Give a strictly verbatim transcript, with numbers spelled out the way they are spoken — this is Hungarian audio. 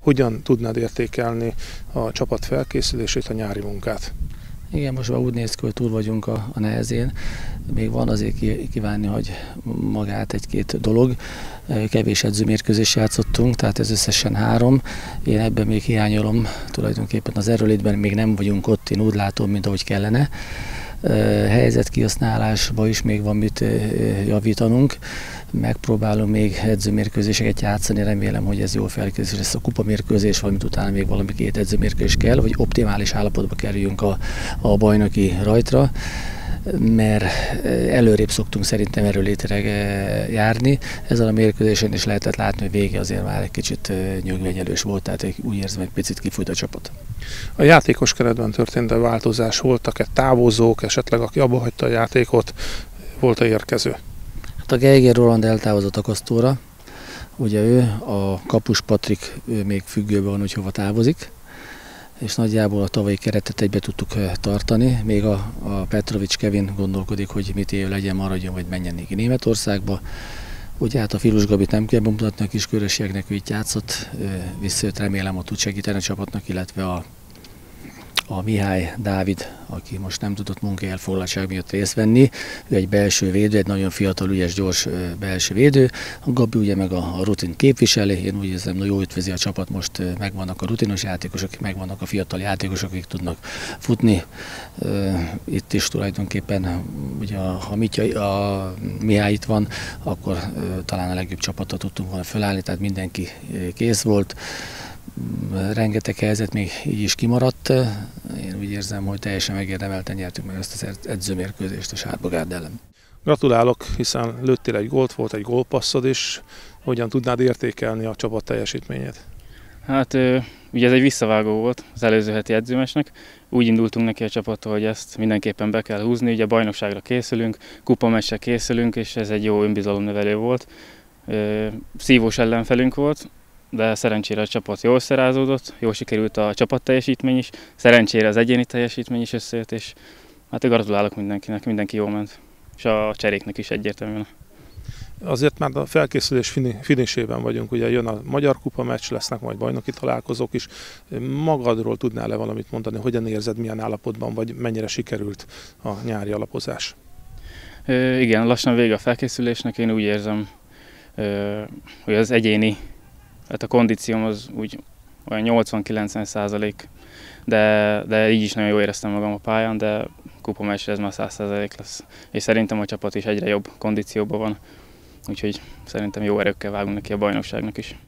hogyan tudnád értékelni a csapat felkészülését, a nyári munkát? Igen, most már úgy néz ki, hogy túl vagyunk a, a nehezén. Még van azért kívánni, hogy magát egy-két dolog. Kevés edzőmérkőzést játszottunk, tehát ez összesen három. Én ebben még hiányolom tulajdonképpen az erőlétben, még nem vagyunk ott, én úgy látom, mint ahogy kellene. Helyzetkihasználásban is még van mit javítanunk. Megpróbálom még edzőmérkőzéseket játszani, remélem, hogy ez jól felkészül lesz a kupamérkőzés, valamint utána még valami két edzőmérkőzés kell, hogy optimális állapotba kerüljünk a, a bajnoki rajtra, mert előrébb szoktunk szerintem erőlétre járni. Ezen a mérkőzésen is lehetett látni, hogy vége azért már egy kicsit nyögvenyelős volt, tehát úgy érzem, egy picit kifújt a csapat. A játékos keretben történt a változás, voltak-e távozók, esetleg aki abba hagyta a játékot, volt-e érkező? Hát a Geiger Roland eltávozott a Kasztóra, ugye ő, a kapus Patrik ő még függőben van, hogy hova távozik, és nagyjából a tavalyi keretet egybe tudtuk tartani, még a, a Petrovics Kevin gondolkodik, hogy mit él, legyen, maradjon, vagy menjen neki Németországba. Ugye hát a Filus Gabit nem kell bemutatni a kiskörösieknek, ő itt játszott, visszajött, remélem, hogy tud segíteni a csapatnak, illetve a a Mihály Dávid, aki most nem tudott munkai elfoglaltság miatt részt venni, ő egy belső védő, egy nagyon fiatal, ügyes, gyors belső védő. A Gabi ugye meg a, a rutin képviseli, én úgy érzem, hogy jó ütvezi a csapat, most megvannak a rutinos játékosok, megvannak a fiatal játékosok, akik tudnak futni. Itt is tulajdonképpen, ugye, ha Mitya, a Mihály itt van, akkor talán a legjobb csapatot tudtunk volna felállni, tehát mindenki kész volt. Rengeteg helyzet még így is kimaradt. Én úgy érzem, hogy teljesen megérdemelten nyertük meg ezt az edzőmérkőzést a Sárbogárd ellen. Gratulálok, hiszen lőttél egy gólt, volt egy gólpasszod is. Hogyan tudnád értékelni a csapat teljesítményét? Hát ugye ez egy visszavágó volt az előző heti edzőmesnek. Úgy indultunk neki a csapattól, hogy ezt mindenképpen be kell húzni. Ugye bajnokságra készülünk, kupameccsre készülünk, és ez egy jó önbizalomnövelő volt. Szívós ellenfelünk volt, de szerencsére a csapat jól összerázódott, jól sikerült a csapat teljesítmény is, szerencsére az egyéni teljesítmény is összejött, és hát gratulálok mindenkinek, mindenki jól ment, és a cseréknek is egyértelműen. Azért már a felkészülés finisében vagyunk, ugye jön a Magyar Kupa meccs, lesznek majd bajnoki találkozók is. Magadról tudnál-e valamit mondani, hogyan érzed, milyen állapotban vagy, mennyire sikerült a nyári alapozás? Ö, igen, lassan vége a felkészülésnek, én úgy érzem, ö, hogy az egyéni, hát a kondícióm az úgy olyan nyolcvan-kilencven százalék, de, de így is nagyon jól éreztem magam a pályán, de kupameccsre ez már száz százalék lesz. És szerintem a csapat is egyre jobb kondícióban van, úgyhogy szerintem jó erőkkel vágunk neki a bajnokságnak is.